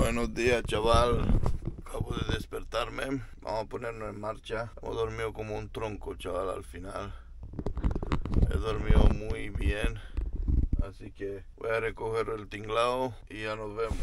Buenos días, chaval. Acabo de despertarme. Vamos a ponernos en marcha. Hemos dormido como un tronco, chaval, al final. He dormido muy bien. Así que voy a recoger el tinglado y ya nos vemos.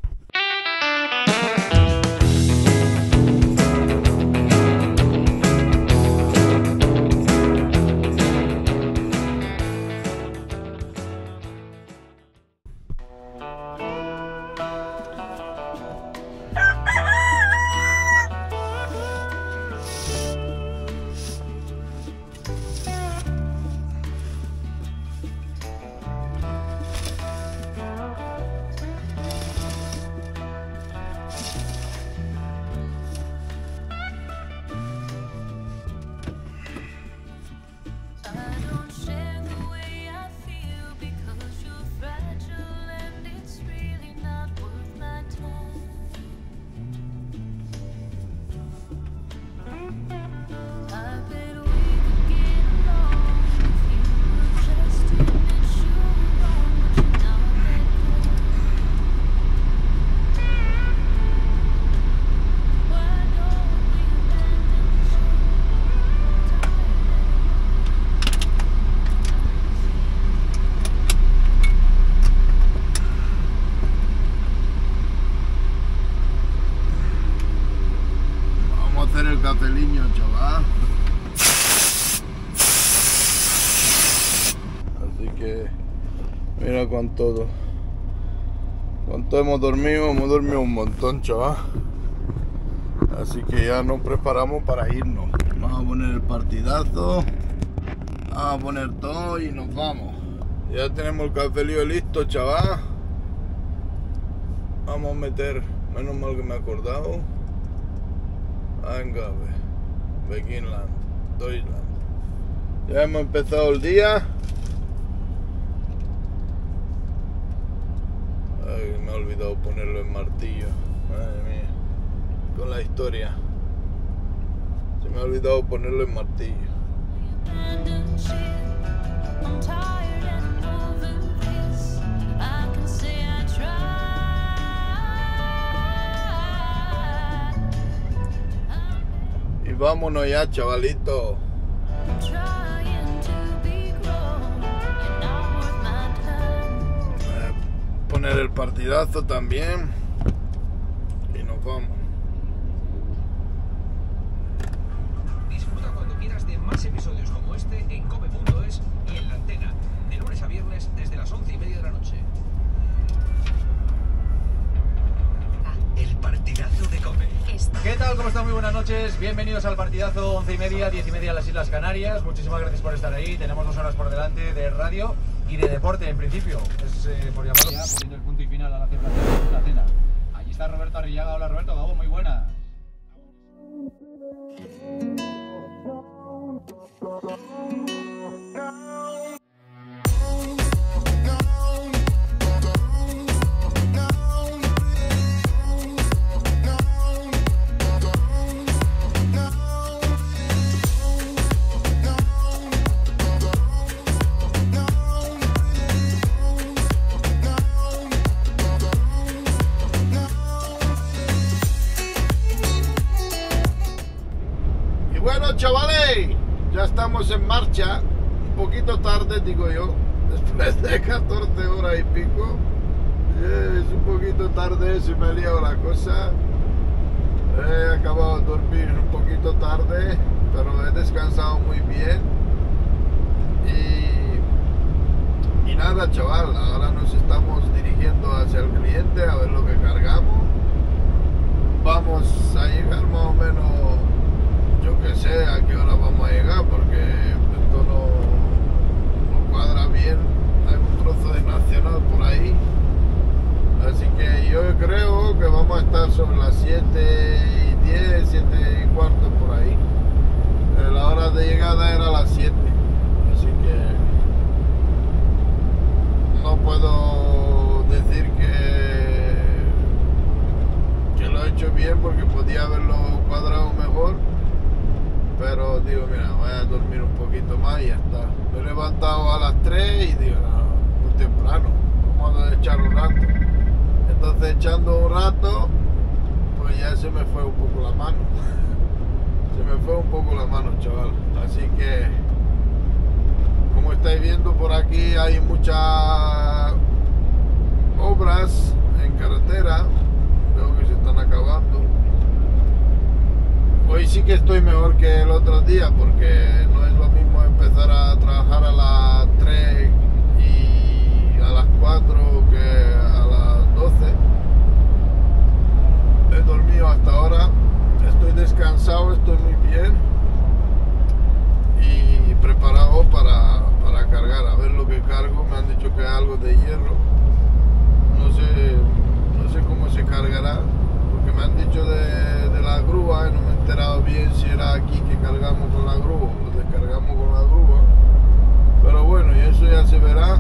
El capeliño, chaval. Así que mira cuánto hemos dormido un montón, chaval. Así que ya nos preparamos para irnos. Vamos a poner el partidazo, vamos a poner todo y nos vamos. Ya tenemos el cafelío listo, chaval. Vamos a meter, menos mal que me he acordado, Angabe, Beginland, Deutschland. Ya hemos empezado el día. Ay, me he olvidado ponerlo en martillo. Madre mía, con la historia. Se me ha olvidado ponerlo en martillo. Vámonos ya, chavalito. Poner el partidazo también y nos vamos. Disfruta cuando quieras de más episodios como este en cope.es y en la antena, de lunes a viernes desde las 11:30 de la noche. El partidazo de Cope. ¿Qué tal? ¿Cómo están? Muy buenas noches. Bienvenidos al partidazo 11:30, 10:30 en las Islas Canarias. Muchísimas gracias por estar ahí. Tenemos 2 horas por delante de radio y de deporte en principio. Es por llamarlo ya, poniendo el punto y final a la cena. Allí está Roberto Arrillaga. Hola Roberto, Gabo, muy buena. Bueno, chavales, ya estamos en marcha. Un poquito tarde, digo yo, después de 14 horas y pico. Es un poquito tarde, se me ha liado la cosa. He acabado de dormir un poquito tarde, pero he descansado muy bien. Y nada, chaval, ahora nos estamos dirigiendo hacia el cliente a ver lo que cargamos. Vamos a llegar más o menos, yo que sé a qué hora vamos a llegar, porque esto no cuadra bien. Hay un trozo de nacional por ahí, así que yo creo que vamos a estar sobre las 7:10, 7:15 por ahí. La hora de llegada era las 7, así que no puedo decir que lo he hecho bien, porque podía haberlo cuadrado mejor. Pero digo, mira, voy a dormir un poquito más y ya está. Me he levantado a las 3 y digo, no, muy temprano, vamos a echar un rato. entonces echando un rato, pues ya se me fue un poco la mano. Se me fue un poco la mano, chaval. Así que, como estáis viendo por aquí, hay muchas obras en carretera. Veo que se están acabando. Hoy sí que estoy mejor que el otro día, porque no es lo mismo empezar a trabajar a las 3 y a las 4 que a las 12. He dormido hasta ahora, estoy descansado, estoy muy bien y preparado para cargar. A ver lo que cargo. Me han dicho que es algo de hierro. No sé cómo se cargará, porque me han dicho de la grúa y no me he enterado bien si era aquí que cargamos con la grúa o lo descargamos con la grúa. Pero bueno, y eso ya se verá.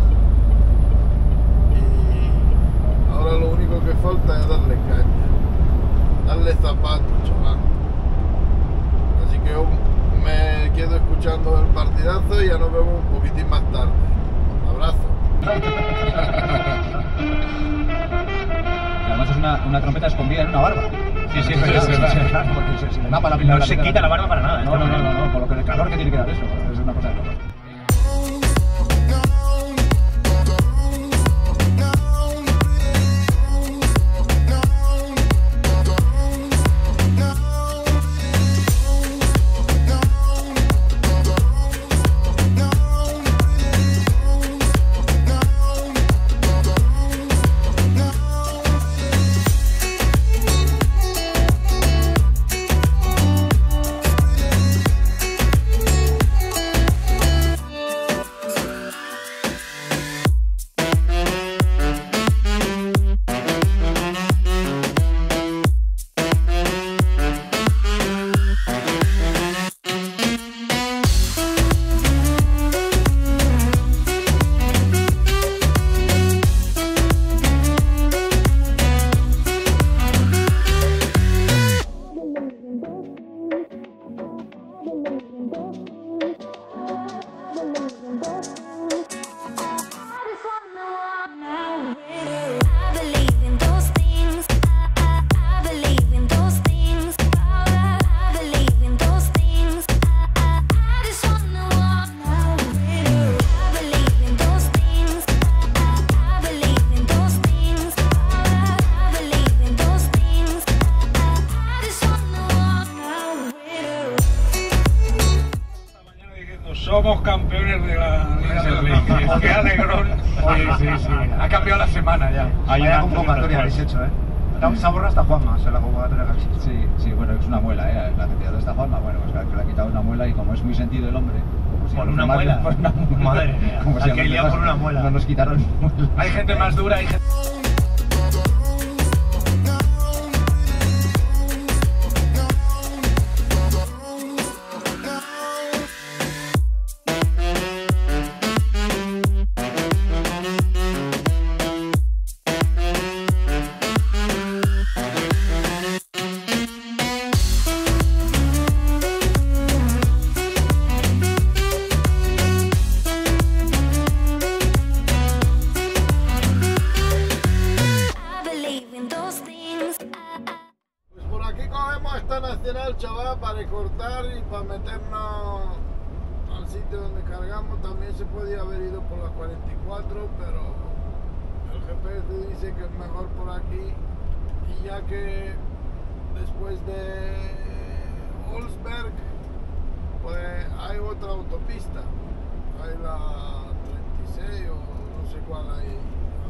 Y ahora lo único que falta es darle caña, darle zapatos, chaval. Así que yo me quedo escuchando el partidazo y ya nos vemos un poquitín más tarde. Abrazo. Además es una trompeta escondida en una barba. Sí, es verdad. Porque se le tapa la No se quita la barba para nada. No, por lo que el calor que tiene que dar eso, es una cosa de locos. Somos campeones de la Liga. Qué alegrón. Sí. Ha cambiado la semana ya. Vaya convocatoria habéis hecho, ¿eh? Se ha borrado hasta Juanma, en la convocatoria que habéis hecho. Sí, bueno, es una muela, ¿eh? La actividad de esta Juanma, bueno, pues que le ha quitado una muela y como es muy sentido el hombre. ¿Por una muela? Por una muela. Madre mía. Como si Aquí hay liado por una muela. No nos quitaron muela. Hay gente más dura, hay gente... nacional, chaval, para cortar y para meternos al sitio donde cargamos. También se podía haber ido por la 44, pero el GPS dice que es mejor por aquí, y ya que después de Olsberg pues hay otra autopista, hay la 36 o no sé cuál hay,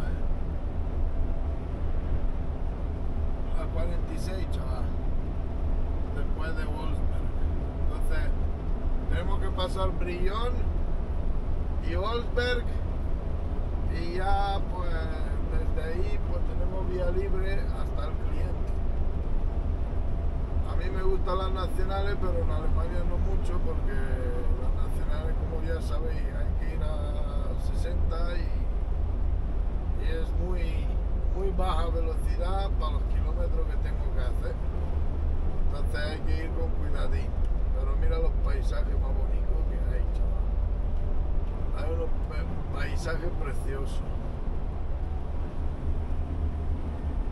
la 46, chaval, después de Wolfsberg. Entonces tenemos que pasar Brillón y Wolfsberg, y ya pues desde ahí pues tenemos vía libre hasta el cliente. A mí me gustan las nacionales, pero en Alemania no mucho, porque las nacionales, como ya sabéis, hay que ir a 60 y es muy baja velocidad para los kilómetros que tengo que hacer. Entonces hay que ir con cuidadín. Pero mira los paisajes más bonitos que hay, chaval. Hay unos paisajes preciosos.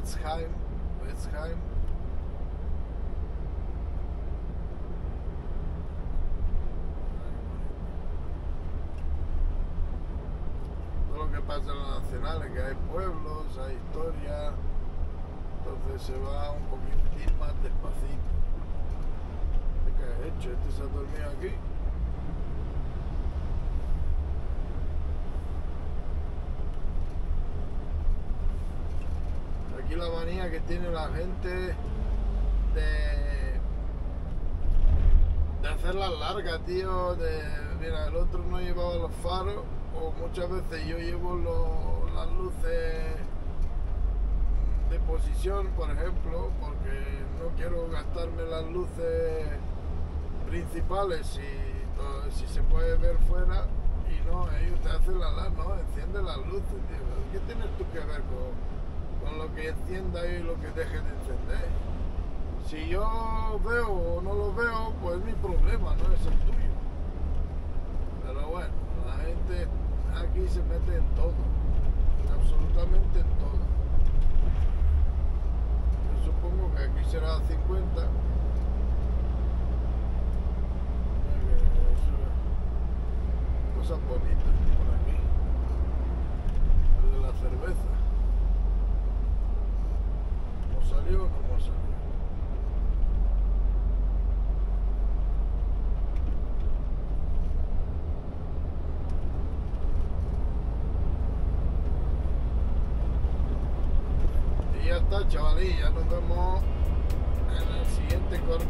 Westheim. Todo lo que pasa en la nacional es que hay pueblos, hay historia, entonces se va un poquitín más despacito. ¿Qué ha hecho? ¿Este se ha dormido aquí? Aquí la manía que tiene la gente de hacerlas largas, tío. Mira, el otro no llevaba los faros, o muchas veces yo llevo las luces de posición, por ejemplo, porque no quiero gastarme las luces principales si se puede ver fuera, y no, ellos te hacen no, enciende las luces, tío. ¿Qué tienes tú que ver con lo que encienda y lo que deje de encender? Si yo veo o no lo veo, pues es mi problema, no es el tuyo. Pero bueno, la gente aquí se mete en todo, absolutamente en todo. Yo supongo que aquí será 50. Cosas bonitas por aquí. El de la cerveza. ¿Cómo salió o no salió? Y ya está, chavalilla, nos vemos en el siguiente corte.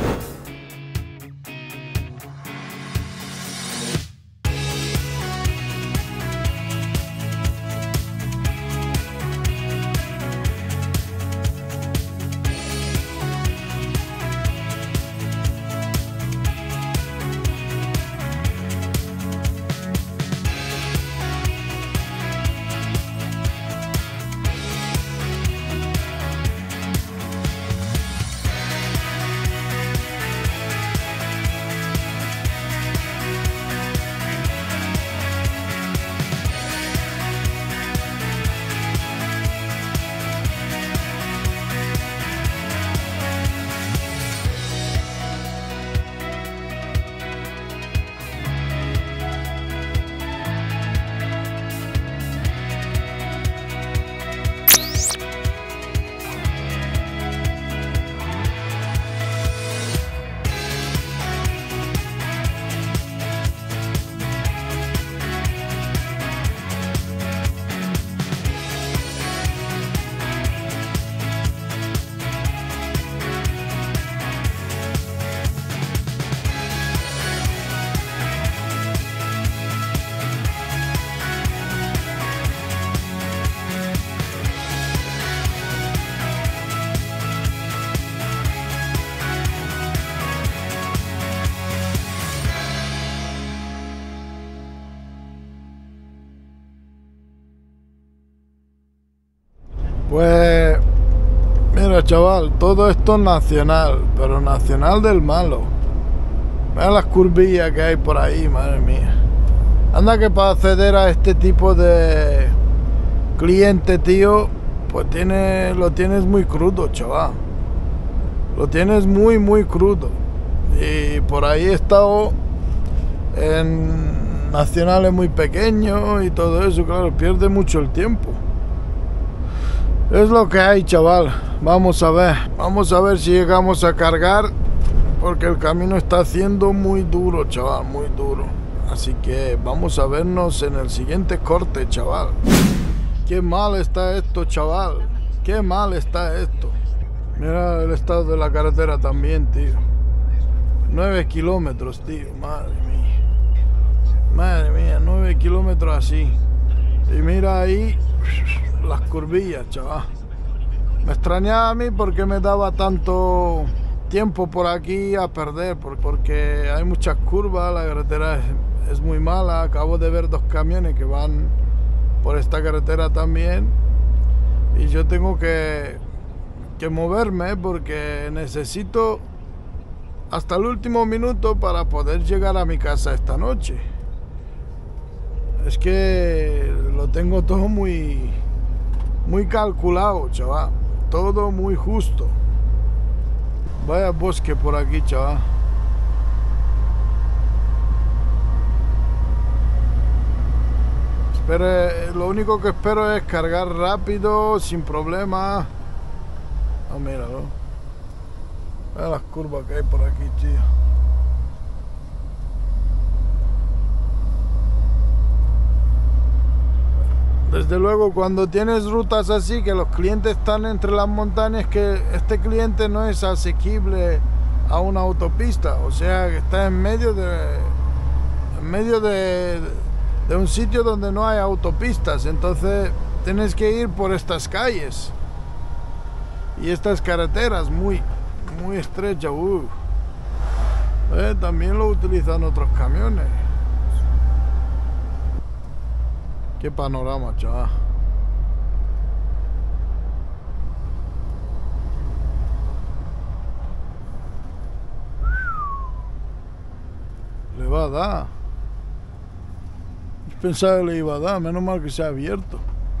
Pues mira, chaval, todo esto es nacional, pero nacional del malo. Mira las curvillas que hay por ahí, madre mía. Anda que para acceder a este tipo de cliente, tío, pues lo tienes muy crudo, chaval. Lo tienes muy crudo. Y por ahí he estado en nacionales muy pequeños y todo eso, claro, pierde mucho el tiempo. Es lo que hay, chaval. Vamos a ver si llegamos a cargar, porque el camino está haciendo muy duro, chaval, muy duro. Así que vamos a vernos en el siguiente corte, chaval. Qué mal está esto, chaval. Qué mal está esto. Mira el estado de la carretera también, tío. 9 kilómetros, tío. Madre mía. Madre mía, 9 kilómetros así. Y mira ahí las curvillas, chaval. Me extrañaba a mí porque me daba tanto tiempo por aquí a perder, porque hay muchas curvas, la carretera es muy mala. Acabo de ver 2 camiones que van por esta carretera también, y yo tengo que moverme porque necesito hasta el último minuto para poder llegar a mi casa esta noche. Es que lo tengo todo muy Muy calculado, chaval. Todo muy justo. Vaya bosque por aquí, chaval. Lo único que espero es cargar rápido, sin problema. Oh, míralo. Mira las curvas que hay por aquí, tío. Desde luego, cuando tienes rutas así, que los clientes están entre las montañas, que este cliente no es asequible a una autopista, o sea, que está en medio de un sitio donde no hay autopistas, entonces tienes que ir por estas calles y estas carreteras muy estrechas. También lo utilizan otros camiones. Qué panorama, chaval. Le va a dar. Yo pensaba que le iba a dar, menos mal que se ha abierto.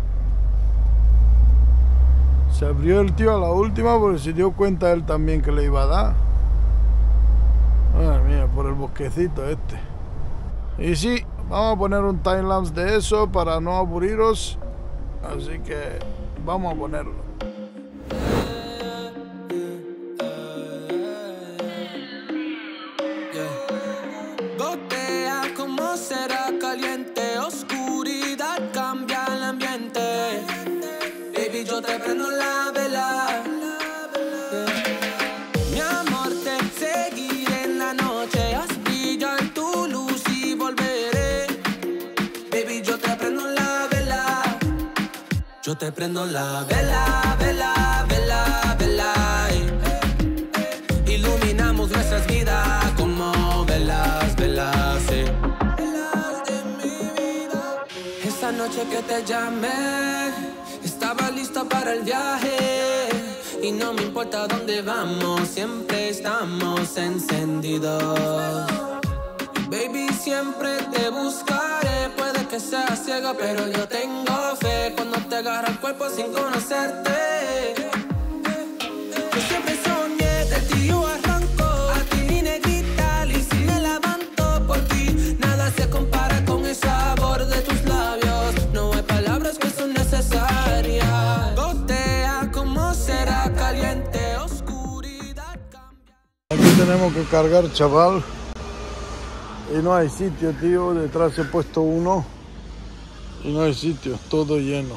Se abrió el tío a la última porque se dio cuenta él también que le iba a dar. Madre mía, por el bosquecito este. Y sí, vamos a poner un timelapse de eso para no aburriros. Así que vamos a ponerlo. Gotea como será caliente, oscuridad cambia el ambiente. Baby, yo te prendo la vela. Mi amor, te seguiré en la noche. Haz brillar tu luz y volveré. Baby, yo te prendo la vela. Yo te prendo la vela, vela, vela, vela. Iluminamos nuestras vidas como velas, velas, velas de mi vida. Esa noche que te llamé, estaba lista para el viaje. Y no me importa dónde vamos, siempre estamos encendidos. Baby, siempre te buscaré. Puede que seas ciega, pero yo tengo fe. Cuando te agarra el cuerpo sin conocerte. Yo siempre soñé de ti, yo arranco. A ti, negrita, y si me levanto por ti. Nada se compara con el sabor de tus labios. No hay palabras que son necesarias. Gotea como será caliente, oscuridad cambia. Aquí tenemos que cargar, chaval. Y no hay sitio, tío. Detrás he puesto uno. Y no hay sitio, todo lleno.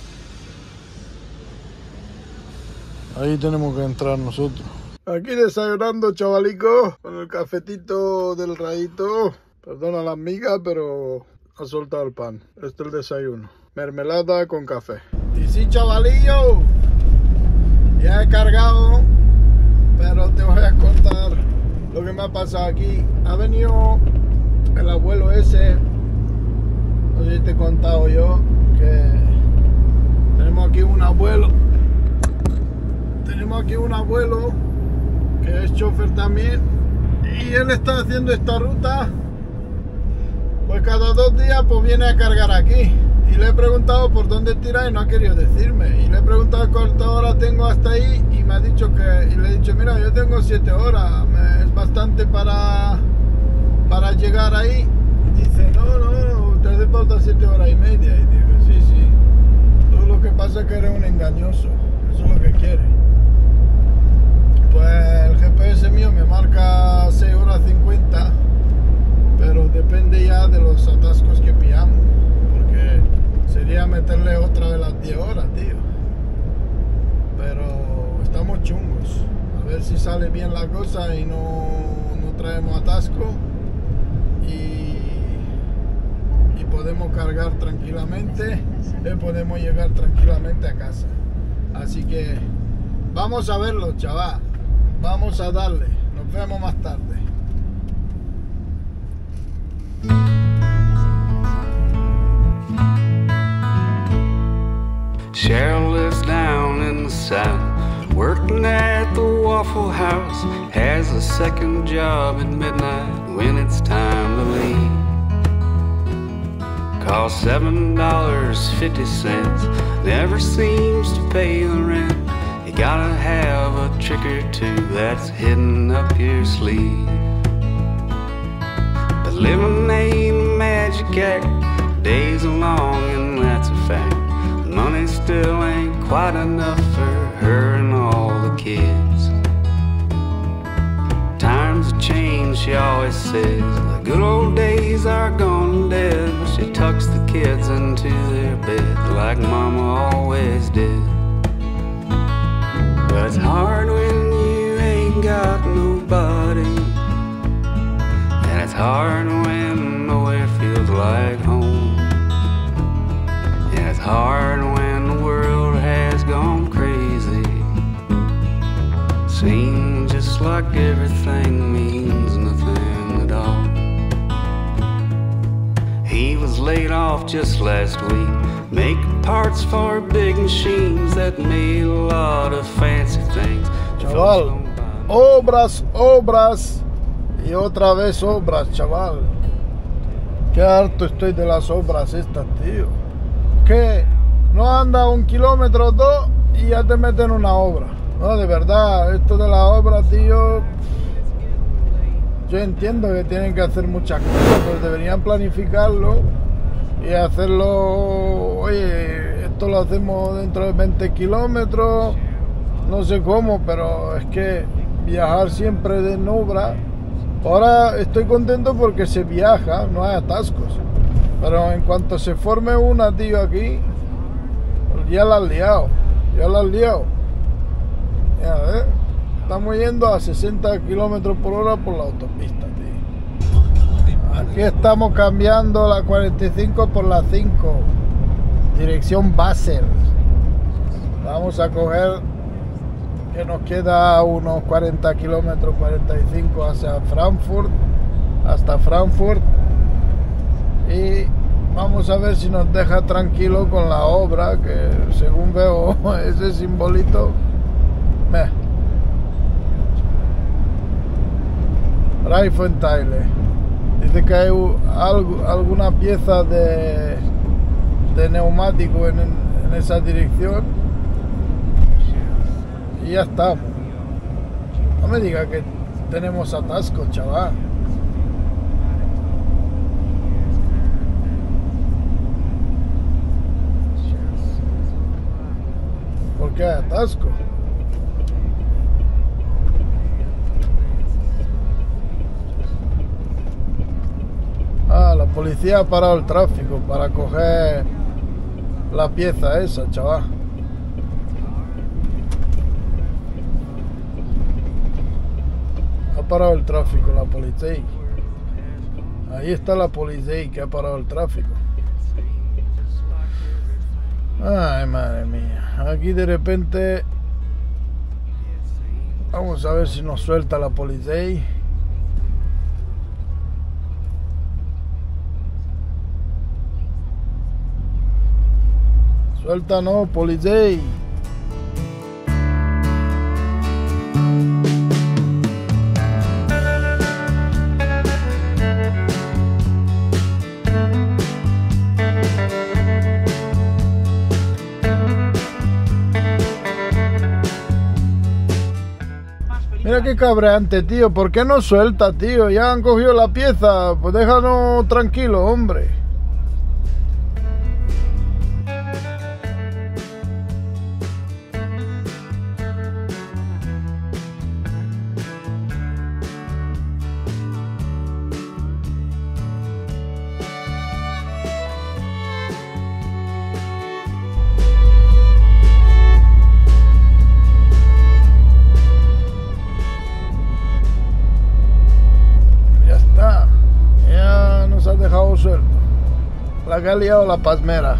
Ahí tenemos que entrar nosotros. Aquí desayunando, chavalico, con el cafetito del Rayito. Perdona la amiga, pero ha soltado el pan. Este es el desayuno. Mermelada con café. Y sí, chavalillo, ya he cargado, pero te voy a contar lo que me ha pasado aquí. Ha venido el abuelo ese, no sé si te he contado yo, que tenemos aquí un abuelo. Tenemos aquí un abuelo que es chofer también, y él está haciendo esta ruta, pues cada 2 días pues viene a cargar aquí. Y le he preguntado por dónde tira y no ha querido decirme. Y le he preguntado cuántas horas tengo hasta ahí y me ha dicho que... Y le he dicho, mira, yo tengo 7 horas, es bastante para llegar ahí. Y dice, no, te hace falta 7 horas y media. Y digo, sí. Todo lo que pasa es que eres un engañoso. Eso es lo que quiere. Pues el GPS mío me marca 6 horas 50, pero depende ya de los atascos que pillamos, porque sería meterle otra de las 10 horas, tío. Pero estamos chungos. A ver si sale bien la cosa y no traemos atasco y podemos cargar tranquilamente, podemos llegar tranquilamente a casa. Así que vamos a verlo, chaval. Vamos a darle. Nos vemos más tarde. Cheryl lives down in the south, working at the Waffle House. Has a second job at midnight when it's time to leave. costs $7.50. Never seems to pay the rent. You gotta have a trick or two that's hidden up your sleeve. But living ain't a magic act. Days are long and that's a fact. Money still ain't quite enough for her and all the kids. Times have changed, she always says. The good old days are gone and dead. But she tucks the kids into their bed like Mama always did. But it's hard when you ain't got nobody, and it's hard when nowhere feels like home. And it's hard when the world has gone crazy. Seems just like everything means nothing at all. He was laid off just last week, making parts for big machines that made a lot of fancy things. Chaval, obras, obras y otra vez obras, chaval. Qué harto estoy de las obras estas, tío. Que no anda 1 kilómetro o 2 y ya te meten una obra. No, de verdad, esto de la obra, tío. Yo entiendo que tienen que hacer muchas cosas, pero deberían planificarlo y hacerlo. Oye, esto lo hacemos dentro de 20 kilómetros, no sé cómo, pero es que viajar siempre en obra. Ahora estoy contento porque se viaja, no hay atascos, pero en cuanto se forme una, tío, aquí, ya la has liado, ya la has liado. Ya, estamos yendo a 60 kilómetros por hora por la autopista, tío. Aquí estamos cambiando la 45 por la 5, dirección Basel. Vamos a coger, que nos queda unos 40 kilómetros, 45 hacia Frankfurt, hasta Frankfurt. Y vamos a ver si nos deja tranquilo con la obra, que según veo ese simbolito, Reifenteile. Dice que hay alguna pieza de neumático en esa dirección. Y ya estamos. No me diga que tenemos atasco, chaval. ¿Por qué hay atasco? Ah, la policía ha parado el tráfico para coger la pieza esa, chaval. Ha parado el tráfico la policía. Ahí está la policía que ha parado el tráfico. Ay, madre mía. Aquí de repente vamos a ver si nos suelta la policía. Suéltanos, policía. Mira qué cabreante, tío. ¿Por qué no suelta, tío? Ya han cogido la pieza. Pues déjanos tranquilo, hombre. Suelto. La que ha liado la pasmera.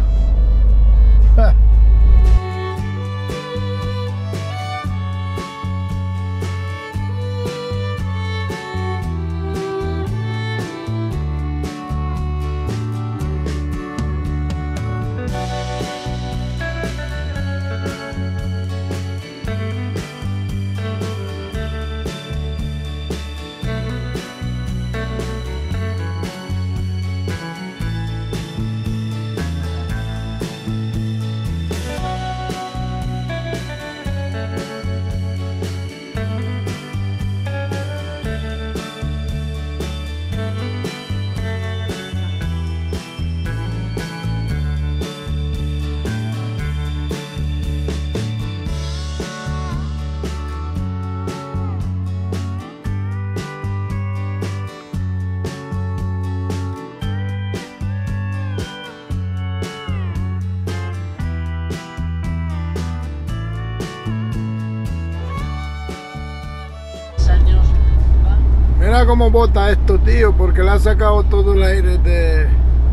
Mira cómo bota esto, tío, porque le ha sacado todo el aire de...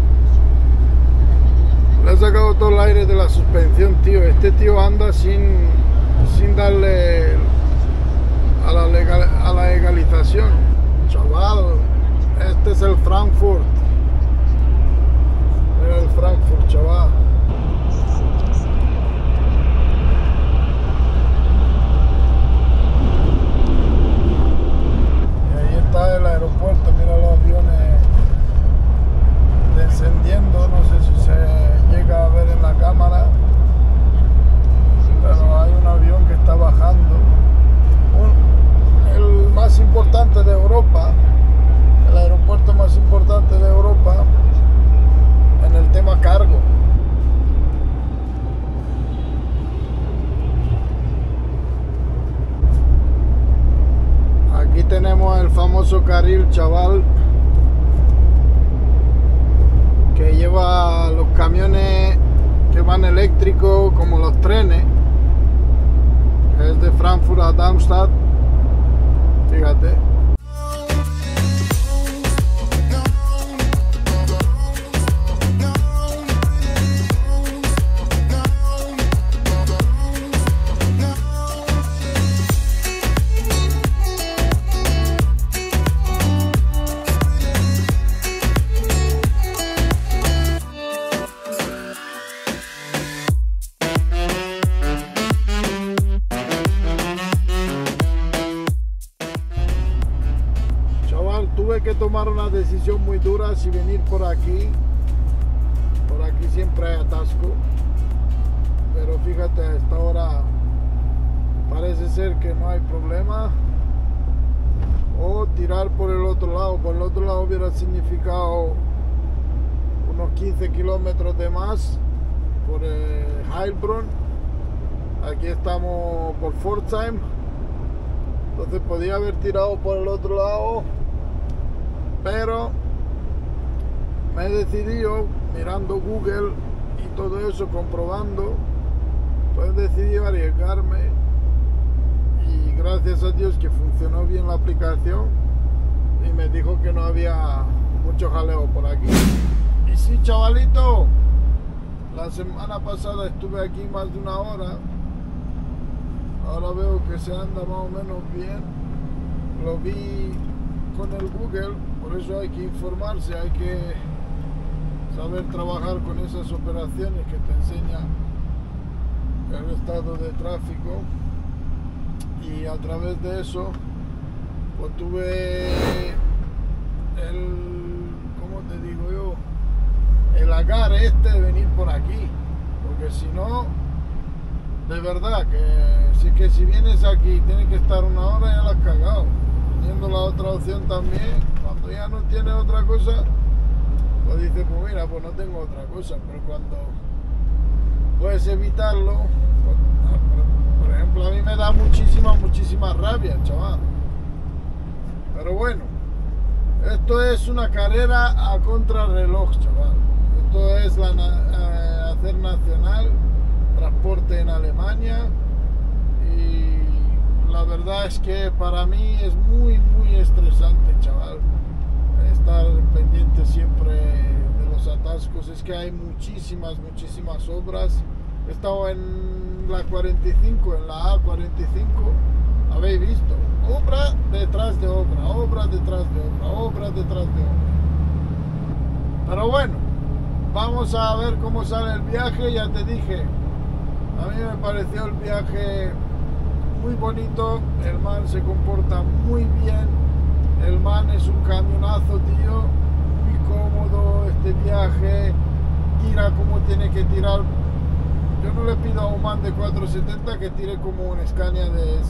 Le ha sacado todo el aire de la suspensión, tío. Este tío anda sin darle a la legalización. Chaval, este es el Frankfurt. Mira el Frankfurt, chaval. Y ahí está el aeropuerto, mira los aviones descendiendo, no sé si se llega a ver en la cámara, pero hay un avión que está bajando. El más importante de Europa, el aeropuerto más importante de Europa en el tema cargo. Aquí tenemos el famoso carril, chaval, que lleva los camiones que van eléctricos como los trenes. Es de Frankfurt a Darmstadt. Fíjate. Tuve que tomar una decisión muy dura si venir por aquí. Por aquí siempre hay atasco, pero fíjate, a esta hora parece ser que no hay problema. O tirar por el otro lado. Por el otro lado hubiera significado unos 15 kilómetros de más por Heilbronn. Aquí estamos por Pforzheim, entonces podía haber tirado por el otro lado, pero me he decidido, mirando Google y todo eso, comprobando, pues he decidido arriesgarme, y gracias a Dios que funcionó bien la aplicación y me dijo que no había mucho jaleo por aquí. Y sí, chavalito, la semana pasada estuve aquí más de una hora, ahora veo que se anda más o menos bien, lo vi con el Google. Por eso hay que informarse, hay que saber trabajar con esas operaciones que te enseñan el estado de tráfico, y a través de eso pues tuve ¿cómo te digo yo? El agarre de venir por aquí, porque si no, de verdad que si vienes aquí tienes que estar una hora, ya la has cagado. Teniendo la otra opción también, cuando ya no tienes otra cosa, pues dices, pues mira, pues no tengo otra cosa. Pero cuando puedes evitarlo, pues, por ejemplo, a mí me da muchísima rabia, chaval. Pero bueno, esto es una carrera a contrarreloj, chaval. Esto es hacer nacional, transporte en Alemania, y la verdad es que para mí es muy estresante, chaval, estar pendiente siempre de los atascos. Es que hay muchísimas obras. He estado en la 45, en la A45, habéis visto, obra detrás de obra, obra detrás de obra, obra detrás de obra. Pero bueno, vamos a ver cómo sale el viaje. Ya te dije, a mí me pareció el viaje muy bonito, el man se comporta muy bien, el man es un camionazo, tío, muy cómodo este viaje, tira como tiene que tirar. Yo no le pido a un man de 470 que tire como un Scania de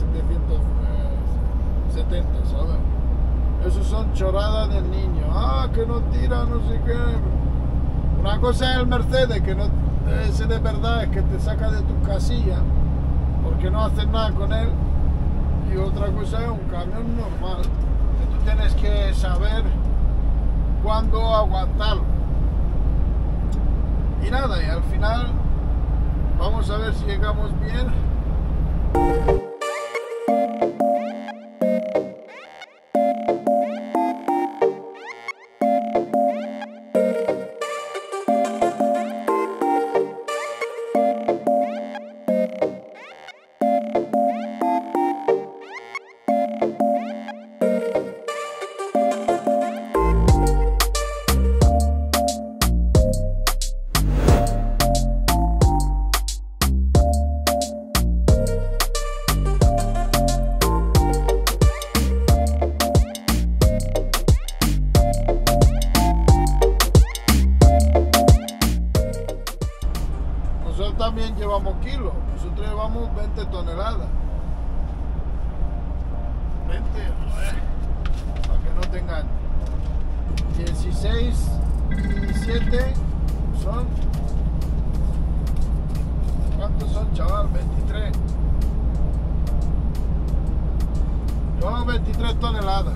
770, ¿sabes? Eso son choradas del niño. Que no tira, no sé qué. Una cosa es el Mercedes, que no, ese de verdad es que te saca de tu casilla porque no haces nada con él, y otra cosa es un camión normal, que tú tienes que saber cuándo aguantarlo. Y nada, y al final vamos a ver si llegamos bien. para que no te engañen. 16 y 7 son... ¿Cuántos son, chaval? 23. Son 23 toneladas.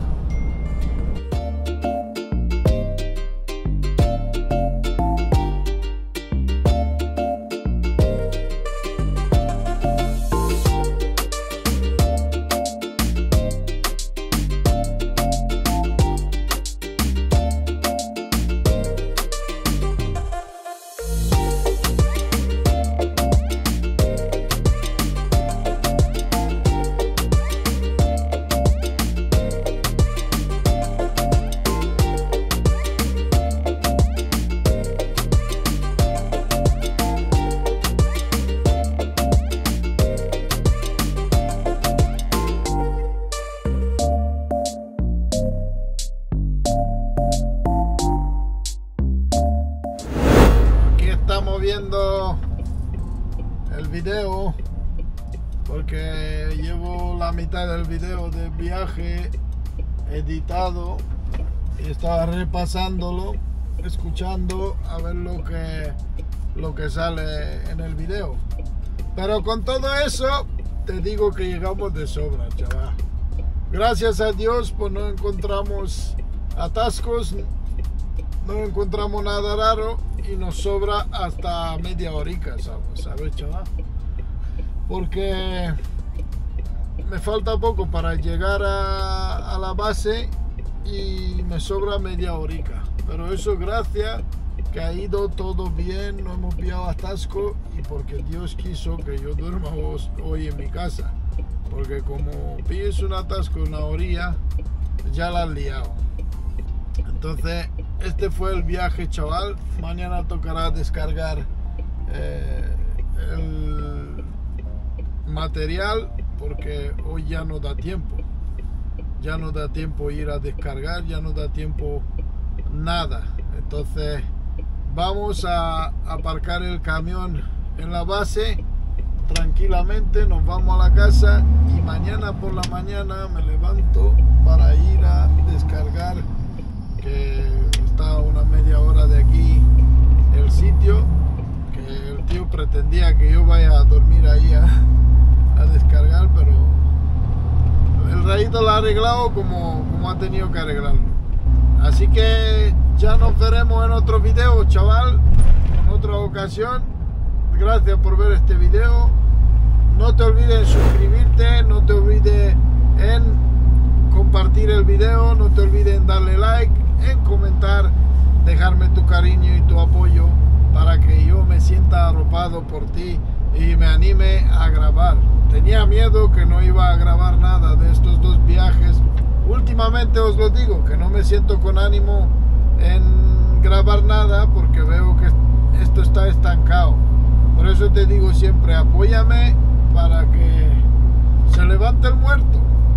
Viendo el video porque llevo la mitad del video del viaje editado y estaba repasándolo, escuchando a ver lo que sale en el video. Pero con todo eso te digo que llegamos de sobra, chaval. Gracias a Dios pues no encontramos atascos, no encontramos nada raro y nos sobra hasta media horica, ¿sabes, chaval? Porque me falta poco para llegar a la base y me sobra media horica. Pero eso gracias que ha ido todo bien, no hemos pillado atasco y porque Dios quiso que yo duerma hoy en mi casa. Porque como pilles un atasco en la orilla, ya la has liado. Entonces, este fue el viaje, chaval. Mañana tocará descargar el material porque hoy ya no da tiempo. Ya no da tiempo ir a descargar, ya no da tiempo nada. Entonces, vamos a aparcar el camión en la base tranquilamente, nos vamos a la casa y mañana por la mañana me levanto para ir a descargar, que está a una media hora de aquí el sitio, que el tío pretendía que yo vaya a dormir ahí a descargar, pero el rayito lo ha arreglado como ha tenido que arreglarlo. Así que ya nos veremos en otro video, chaval, en otra ocasión. Gracias por ver este video. No te olvides en suscribirte, no te olvides en compartir el video, no te olvides en darle like, en comentar, dejarme tu cariño y tu apoyo para que yo me sienta arropado por ti y me anime a grabar. Tenía miedo que no iba a grabar nada de estos dos viajes. Últimamente os lo digo, que no me siento con ánimo en grabar nada porque veo que esto está estancado. Por eso te digo siempre, apóyame para que se levante el muerto.